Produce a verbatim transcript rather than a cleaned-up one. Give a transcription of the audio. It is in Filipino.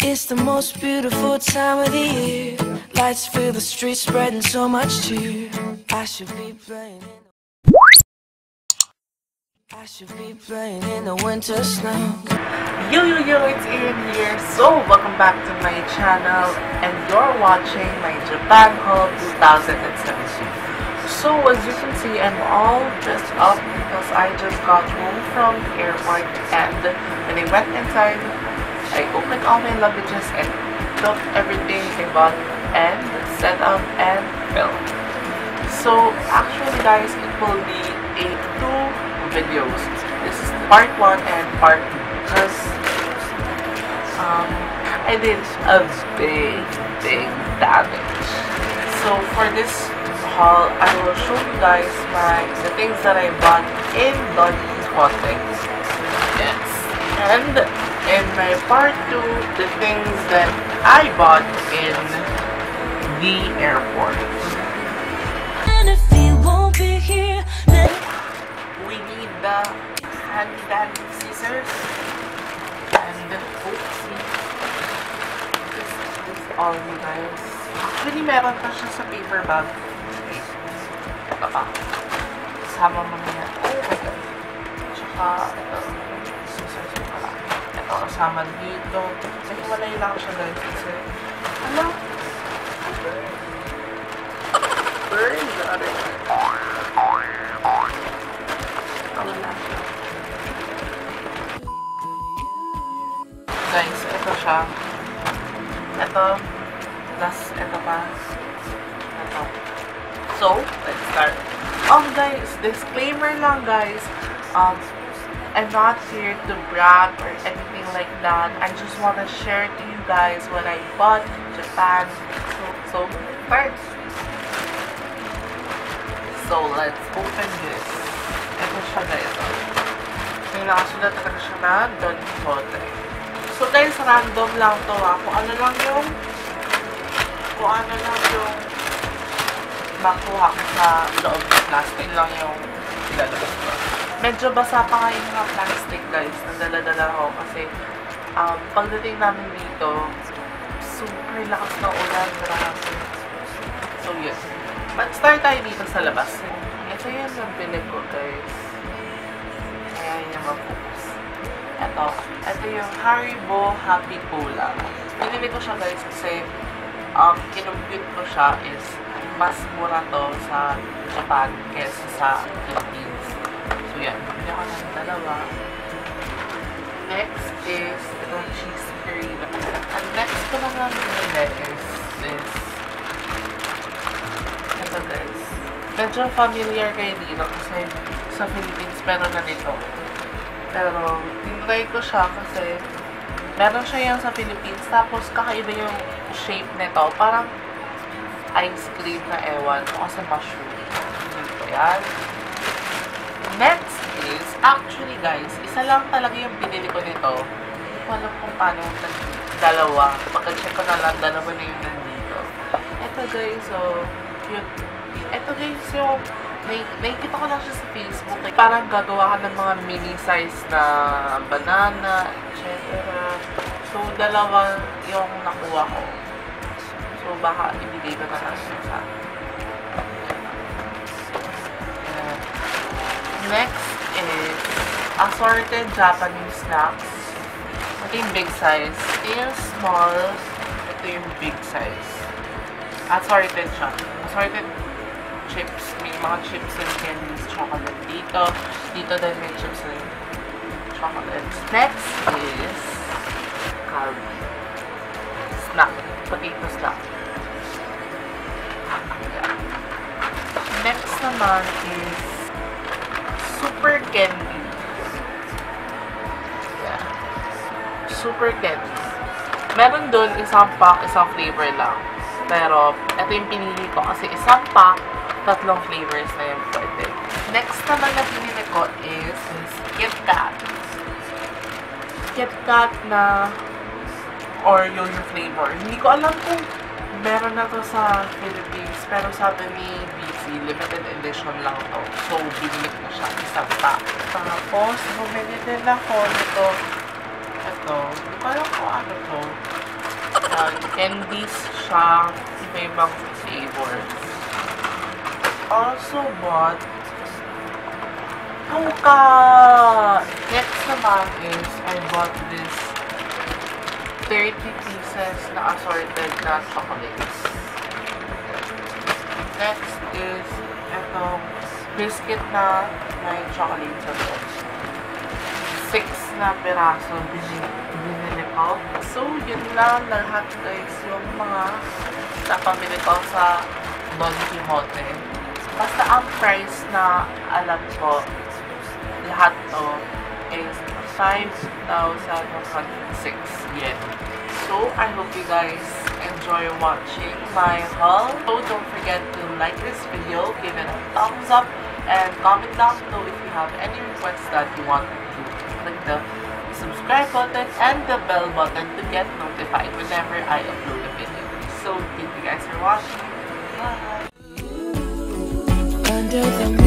It's the most beautiful time of the year. Lights fill the streets, spreading so much cheer. I should be playing in the I should be playing in the winter snow. Yo yo yo, it's Aaron here. So welcome back to my channel, and you're watching my Japan haul twenty seventeen. So as you can see, I'm all dressed up because I just got home from the airport, and when I went inside, I opened all my luggages and took everything I bought and set up and filmed. So actually guys, it will be a two videos. This is part one and part two because um, I did a big, big damage. So for this haul, I will show you guys my the things that I bought in QUIJOTE. Yes. And in my part two, the things that I bought in the airport. And if you won't be here, then we need the handy dandy scissors and oopsie. This is all, you guys. Actually, meron pa siya sa paper bag. Ito pa. Kasama mo niya. Oh my god. Tsaka, ito. Scissors pa lang. Ito, kasama dito. Kasi walay lang siya, guys. Kasi, ano? Where is the other one? Guys, ito siya. Ito. Plus, ito pa. Ito. So, let's start. Um, guys, disclaimer lang, guys. Um, I'm not here to brag or anything like that. I just want to share to you guys what I bought in Japan. So, so first. So, let's open this. Ito siya, guys. May nakasulat talaga siya na QUIJOTE. So guys, random lang to ah. Kung ano lang yung kung ano lang yung makuha ko sa loob ng plastic lang yung ilalabas ko. Medyo basa pa nga yung mga plastic, guys, na dala-dala ko kasi um, pagdating namin dito, super lakas ng ulan. Grabe. So yun. But start tayo dito sa labas. Ito yun yung binig ko, guys. Ayan yung mag-focus. Ito. Ito yung Haribo Happy Cola. Pinili ko siya, guys, kasi um, kinumpute ko siya is mas mura to sa Japan kesa sa Philippines. So, yan. Pinili ko ng dalawa. Next is ito cheese curry. And next ko naman pinili is this. Ito, guys. Medyo familiar kayo dito kasi sa Philippines meron na nito. Pero, tinry ko siya kasi meron siya yung sa Philippines. Tapos, kakaiba yung shape nito. Parang ice cream na ewan. O kasi mushroom. Dito yan. Next is, actually guys, isa lang talaga yung pinili ko nito. Hindi ko alam kung paano dalawa. Pagka-check ko na lang, dalawa na yung nandito. Ito guys, so, cute. Ito guys, yung May, nakikita ko lang siya sa Facebook. Like, parang gagawa ka ng mga mini-size na banana, et cetera. So, dalawa yung nakuha ko. So, baka ibigay ko na lang siya sa uh, next is assorted Japanese snacks. Ito yung big size. Ito yung small. Ito yung big size. Assorted siya. Assorted chips. May mga chips and candies, chocolate dito. Dito din may chips and chocolates. Next is curry. Snack. Potato snack. Yeah. Next naman is super candy. Yeah. Super candy. Meron dun isang pack, isang flavor lang. Pero, ito yung pinili ko kasi isang pack, tatlong flavors na yung pwede. Next naman na pinili ko is KitKat. KitKat na Oreo yung flavor. Hindi ko alam kung meron na to sa Philippines, pero sabi ni B C, limited edition lang to. So, binili ko siya isang pack. Tapos, bumili din ako nito. Ito. Hindi ko alam kung ano to. Ayan, candies siya, iba-ibang flavors. Also bought Puka! Next naman is, I bought this thirty pieces na assorted na chocolates. Next is, itong biscuit na may chocolate sa loob. Six na piraso binili ko. So, yun lang lahat guys yung mga napamili ko sa Don Quixote. Basta ang price na alam ko, lahat to is five thousand one hundred six yen. So, I hope you guys enjoy watching my haul. So, don't forget to like this video, give it a thumbs up, and comment down below if you have any requests that you want to click the subscribe button and the bell button to get notified whenever I upload a video. So, thank you guys for watching. Bye! Under the